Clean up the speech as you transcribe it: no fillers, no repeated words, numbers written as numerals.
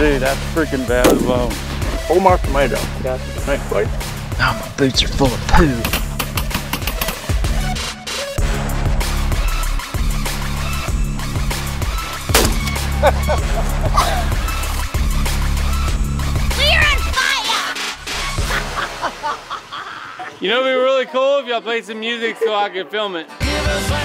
Dude, that's freaking bad as well. Full mark tomato. Gotcha. Thanks, buddy. Now my boots are full of poo. We're on fire! You know, it'd be really cool if y'all played some music so I could film it.